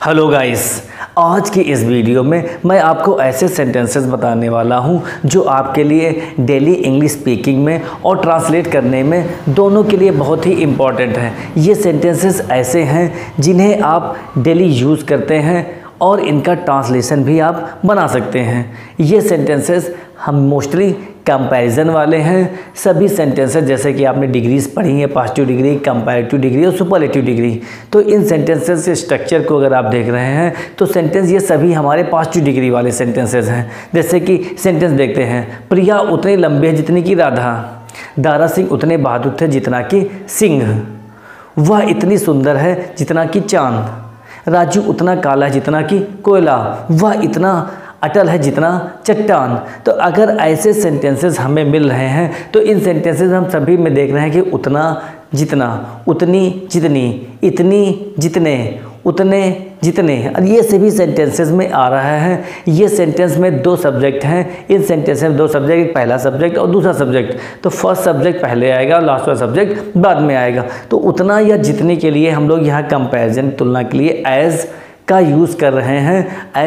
Hello guys, आज की इस वीडियो में मैं आपको ऐसे सेंटेंसेस बताने वाला हूं जो आपके लिए डेली इंग्लिश स्पीकिंग में और ट्रांसलेट करने में दोनों के लिए बहुत ही इम्पॉर्टेंट हैं। ये सेंटेंसेस ऐसे हैं जिन्हें आप डेली यूज़ करते हैं और इनका ट्रांसलेशन भी आप बना सकते हैं। ये सेंटेंसेस हम मोस्टली कंपैरिजन वाले हैं। सभी सेंटेंसेस जैसे कि आपने डिग्रीज पढ़ी हैं, पॉजिटिव डिग्री, कंपैरेटिव डिग्री और सुपरलेटिव डिग्री, तो इन सेंटेंसेस के स्ट्रक्चर को अगर आप देख रहे हैं तो सेंटेंस ये सभी हमारे पॉजिटिव डिग्री वाले सेंटेंसेस हैं। जैसे कि सेंटेंस देखते हैं, प्रिया उतनी लंबी है जितनी की राधा, दारा सिंह उतने बहादुर थे जितना कि सिंह, वह इतनी सुंदर है जितना कि चांद, राजू उतना काला है जितना कि कोयला, वह इतना अटल है जितना चट्टान। तो अगर ऐसे सेंटेंसेस हमें मिल रहे हैं तो इन सेंटेंसेस हम सभी में देख रहे हैं कि उतना, जितना, उतनी, जितनी, इतनी, जितने, उतने, जितने, और ये सभी सेंटेंसेस में आ रहा है। ये सेंटेंस में दो सब्जेक्ट हैं। इन सेंटेंस में दो सब्जेक्ट, एक पहला सब्जेक्ट और दूसरा सब्जेक्ट। तो फर्स्ट सब्जेक्ट पहले आएगा और लास्ट वाला सब्जेक्ट बाद में आएगा। तो उतना या जितने के लिए हम लोग यहाँ कंपैरिजन तुलना के लिए एज का यूज़ कर रहे हैं।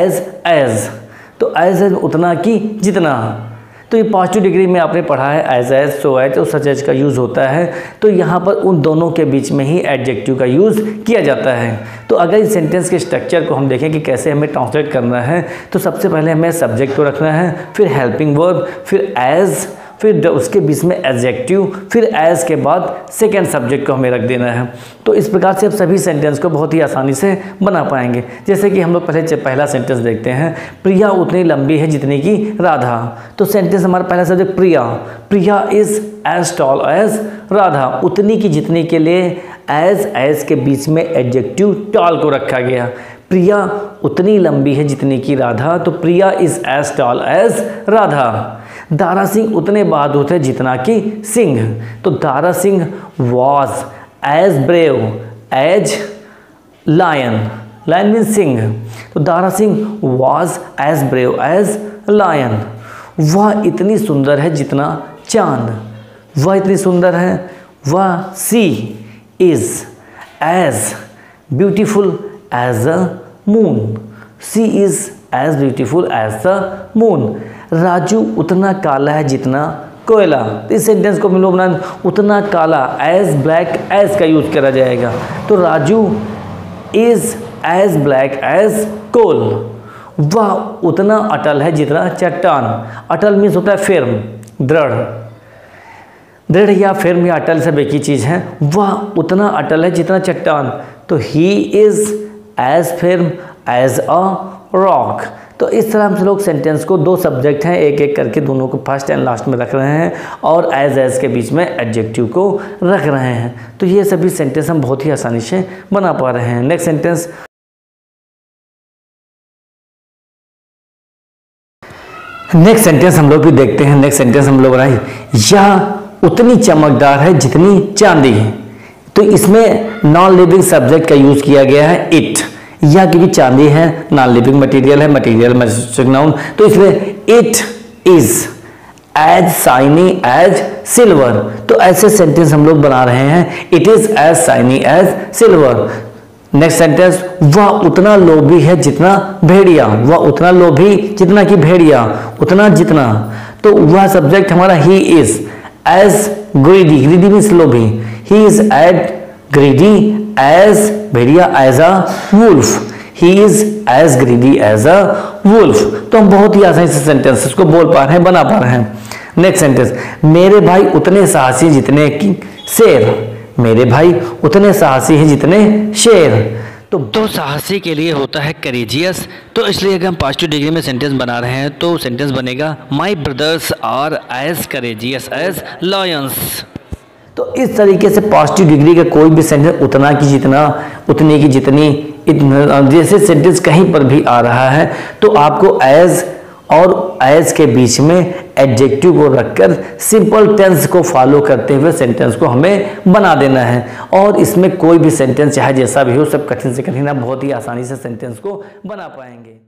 एज तो एज उतना कि जितना, तो ये पॉजिटिव डिग्री में आपने पढ़ा है एज सो एज और सच एज का यूज़ होता है। तो यहाँ पर उन दोनों के बीच में ही एडजेक्टिव का यूज़ किया जाता है। तो अगर इस सेंटेंस के स्ट्रक्चर को हम देखें कि कैसे हमें ट्रांसलेट करना है, तो सबसे पहले हमें सब्जेक्ट को रखना है, फिर हेल्पिंग वर्ब, फिर एज, फिर उसके बीच में एडजेक्टिव, फिर एज के बाद सेकेंड सब्जेक्ट को हमें रख देना है। तो इस प्रकार से आप सभी सेंटेंस को बहुत ही आसानी से बना पाएंगे। जैसे कि हम लोग पहला सेंटेंस देखते हैं, प्रिया उतनी लंबी है जितनी की राधा। तो सेंटेंस हमारा पहला subject Priya, Priya is as tall as Radha, उतनी की जितनी के लिए एज के बीच में एडजेक्टिव टॉल को रखा गया। प्रिया उतनी लंबी है जितनी की राधा, तो Priya is as tall as Radha. Dara Singh उतने बहादुर थे जितना कि सिंह, तो Dara Singh was as brave as lion, lion mean सिंह, तो Dara Singh was as brave as lion. वह इतनी सुंदर है जितना चांद, वह इतनी सुंदर है, वह she is as beautiful as a moon, she is as beautiful as the moon. Raju उतना काला है जितना कोयला, तो इस सेंटेंस को मिलो बना, उतना काला एज ब्लैक एज का यूज करा जाएगा। तो Raju is as black as coal, वह उतना अटल है जितना चट्टान। अटल मीन्स होता है फिर्म, दृढ़, दृढ़ या फिर्म या अटल सब एक ही चीज़ है। वह उतना अटल है जितना चट्टान, तो he is as firm as a rock. तो इस तरह हम लोग सेंटेंस को, दो सब्जेक्ट हैं, एक एक करके दोनों को फर्स्ट एंड लास्ट में रख रहे हैं और एज के बीच में एडजेक्टिव को रख रहे हैं। तो ये सभी सेंटेंस हम बहुत ही आसानी से बना पा रहे हैं। नेक्स्ट सेंटेंस हम लोग भी देखते हैं। नेक्स्ट सेंटेंस हम लोग बनाए, यह उतनी चमकदार है जितनी चांदी। तो इसमें नॉन लिविंग सब्जेक्ट का यूज किया गया है इट, यह क्योंकि चांदी है, नॉन लिविंग मटेरियल है, मटेरियल मैजिस्टिक नाउन, तो इसलिए it is as shiny as silver. तो ऐसे सेंटेंस हम लोग बना रहे हैं, it is as shiny as silver. Next sentence, वह उतना लोभी है जितना भेड़िया, वह उतना लोभी जितना कि भेड़िया, उतना जितना, तो वह सब्जेक्ट हमारा he is as greedy, greedy means लोभी, he is as greedy as भेड़िया as a wolf, he is as greedy as a wolf. तो हम बहुत ही आसानी से सेंटेंसेस को बोल पा रहे हैं, बना पा रहे हैं। नेक्स्ट सेंटेंस, मेरे भाई उतने साहसी जितने की शेर, मेरे भाई उतने साहसी हैं जितने शेर। तो साहसी के लिए होता है करेजियस, तो इसलिए अगर हम पॉजिटिव डिग्री में सेंटेंस बना रहे हैं तो सेंटेंस बनेगा my brothers are as courageous as lions. तो इस तरीके से पॉजिटिव डिग्री का कोई भी सेंटेंस, उतना की जितना, उतने की जितनी, जैसे सेंटेंस कहीं पर भी आ रहा है तो आपको एज और एज के बीच में एडजेक्टिव को रखकर सिंपल टेंस को फॉलो करते हुए सेंटेंस को हमें बना देना है। और इसमें कोई भी सेंटेंस चाहे जैसा भी हो, सब कठिन से कठिन आप बहुत ही आसानी से सेंटेंस को बना पाएंगे।